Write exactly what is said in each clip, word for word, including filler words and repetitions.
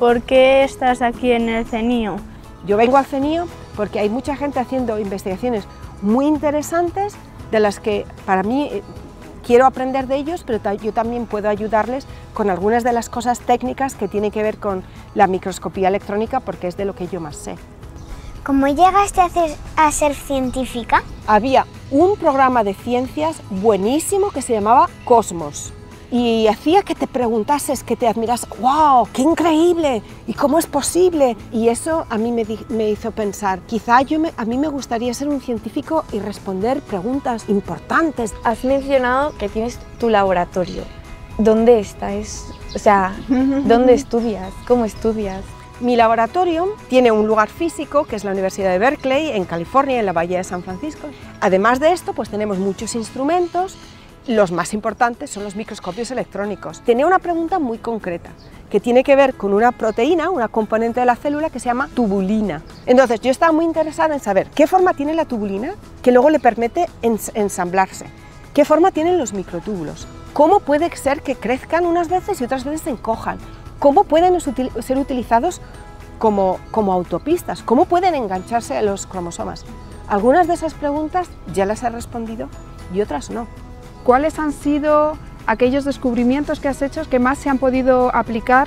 ¿Por qué estás aquí en el CENIO? Yo vengo al CENIO porque hay mucha gente haciendo investigaciones muy interesantes de las que para mí eh, quiero aprender de ellos, pero yo también puedo ayudarles con algunas de las cosas técnicas que tienen que ver con la microscopía electrónica, porque es de lo que yo más sé. ¿Cómo llegaste a, hacer, a ser científica? Había un programa de ciencias buenísimo que se llamaba Cosmos y hacía que te preguntases, que te admiras, ¡wow! ¡Qué increíble! ¿Y cómo es posible? Y eso a mí me, me hizo pensar, quizá yo me, a mí me gustaría ser un científico y responder preguntas importantes. Has mencionado que tienes tu laboratorio. ¿Dónde está? Es, o sea, ¿dónde estudias? ¿Cómo estudias? Mi laboratorio tiene un lugar físico, que es la Universidad de Berkeley, en California, en la Bahía de San Francisco. Además de esto, pues tenemos muchos instrumentos. Los más importantes son los microscopios electrónicos. Tenía una pregunta muy concreta, que tiene que ver con una proteína, una componente de la célula que se llama tubulina. Entonces, yo estaba muy interesada en saber qué forma tiene la tubulina, que luego le permite ens ensamblarse, qué forma tienen los microtúbulos, cómo puede ser que crezcan unas veces y otras veces se encojan, cómo pueden ser utilizados como, como autopistas, cómo pueden engancharse a los cromosomas. Algunas de esas preguntas ya las he respondido y otras no. ¿Cuáles han sido aquellos descubrimientos que has hecho que más se han podido aplicar,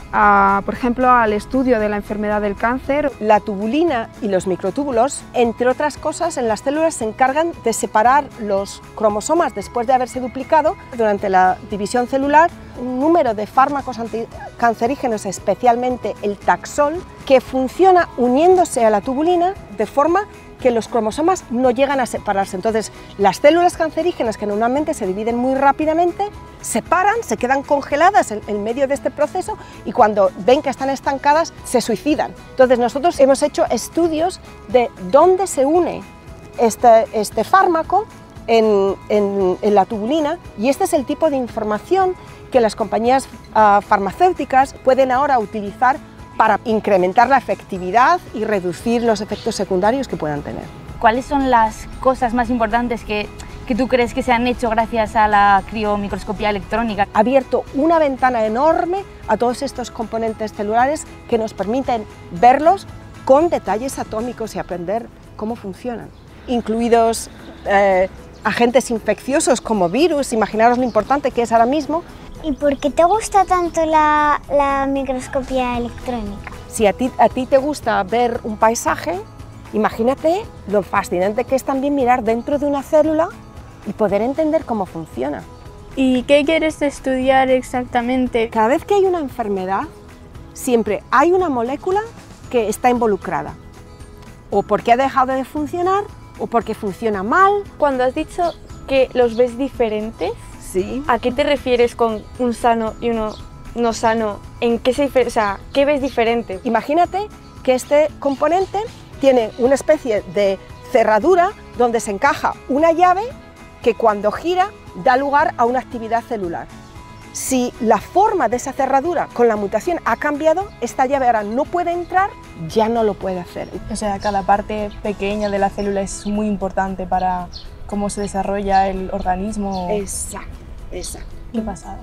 a, por ejemplo, al estudio de la enfermedad del cáncer? La tubulina y los microtúbulos, entre otras cosas, en las células se encargan de separar los cromosomas después de haberse duplicado. Durante la división celular, un número de fármacos anticancerígenos, especialmente el Taxol, que funciona uniéndose a la tubulina de forma que los cromosomas no llegan a separarse. Entonces, las células cancerígenas, que normalmente se dividen muy rápidamente, se paran, se quedan congeladas en, en medio de este proceso y cuando ven que están estancadas, se suicidan. Entonces, nosotros hemos hecho estudios de dónde se une este, este fármaco en, en, en la tubulina, y este es el tipo de información que las compañías uh, farmacéuticas pueden ahora utilizar para incrementar la efectividad y reducir los efectos secundarios que puedan tener. ¿Cuáles son las cosas más importantes que, que tú crees que se han hecho gracias a la criomicroscopía electrónica? Ha abierto una ventana enorme a todos estos componentes celulares que nos permiten verlos con detalles atómicos y aprender cómo funcionan, incluidos eh, agentes infecciosos como virus. Imaginaros lo importante que es ahora mismo. ¿Y por qué te gusta tanto la, la microscopía electrónica? Si a ti, a ti te gusta ver un paisaje, imagínate lo fascinante que es también mirar dentro de una célula y poder entender cómo funciona. ¿Y qué quieres estudiar exactamente? Cada vez que hay una enfermedad, siempre hay una molécula que está involucrada, o porque ha dejado de funcionar, o porque funciona mal. Cuando has dicho que los ves diferentes, sí. ¿A qué te refieres con un sano y uno no sano? ¿En qué se diferencia? O sea, ¿qué ves diferente? Imagínate que este componente tiene una especie de cerradura donde se encaja una llave que cuando gira da lugar a una actividad celular. Si la forma de esa cerradura con la mutación ha cambiado, esta llave ahora no puede entrar, ya no lo puede hacer. O sea, cada parte pequeña de la célula es muy importante para cómo se desarrolla el organismo. Exacto, exacto. Qué pasada.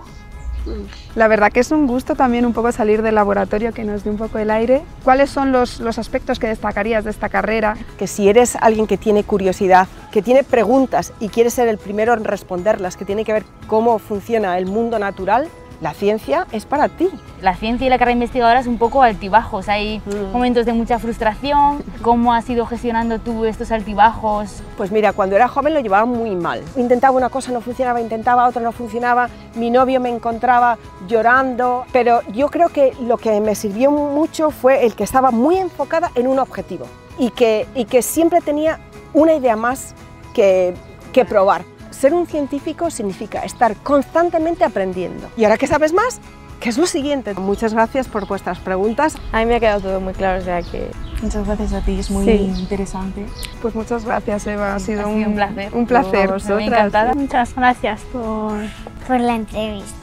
La verdad que es un gusto también un poco salir del laboratorio, que nos dé un poco el aire. ¿Cuáles son los, los aspectos que destacarías de esta carrera? Que si eres alguien que tiene curiosidad, que tiene preguntas y quiere ser el primero en responderlas, que tiene que ver cómo funciona el mundo natural, la ciencia es para ti. La ciencia y la carrera investigadora es un poco altibajos, hay mm. momentos de mucha frustración. ¿Cómo has ido gestionando tú estos altibajos? Pues mira, cuando era joven lo llevaba muy mal. Intentaba una cosa, no funcionaba, intentaba otra, no funcionaba, mi novio me encontraba llorando, pero yo creo que lo que me sirvió mucho fue el que estaba muy enfocada en un objetivo y que, y que siempre tenía una idea más que, que probar. Ser un científico significa estar constantemente aprendiendo. ¿Y ahora que sabes más? ¿Qué es lo siguiente? Muchas gracias por vuestras preguntas. A mí me ha quedado todo muy claro, o sea que... Muchas gracias a ti, es muy sí. interesante. Pues muchas gracias, Eva, ha sido, ha sido un, un placer. Un placer. Estoy encantada. Muchas gracias por, por la entrevista.